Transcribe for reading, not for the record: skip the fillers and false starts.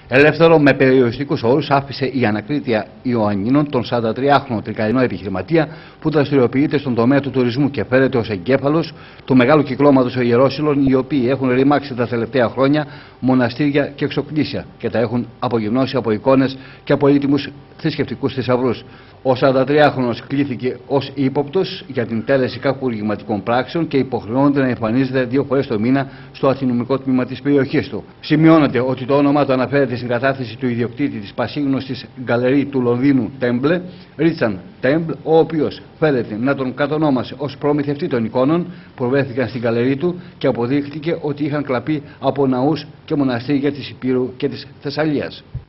Ελεύθερο με περιοριστικούς όρους άφησε η Ανακρίτεια Ιωαννίνων τον 43χρονο τρικαρινό επιχειρηματία που δραστηριοποιείται στον τομέα του τουρισμού και φέρεται ως εγκέφαλος του μεγάλου κυκλώματος Ιερόσυλων, οι οποίοι έχουν ρημάξει τα τελευταία χρόνια μοναστήρια και εξοκλήσια και τα έχουν απογυμνώσει από εικόνες και από έτοιμους θρησκευτικούς θησαυρούς. Ο 43χρονος κλήθηκε ως ύποπτος για την τέλεση κακουργηματικών πράξεων και υποχρεώνεται να εμφανίζεται 2 φορές το μήνα στο αστυνομικό τμήμα της περιοχής του. Σημειώνεται ότι το όνομά του αναφέρεται στην κατάθεση του ιδιοκτήτη της πασίγνωστης γκαλερί του Λονδίνου Τέμπλε, Ρίτσαν Τέμπλ, ο οποίος φέρεται να τον κατονόμασε ως προμηθευτή των εικόνων που βρέθηκαν στην γκαλερί του και αποδείχθηκε ότι είχαν κλαπεί από ναούς και μοναστήρια της Υπήρου και της Θεσσαλίας.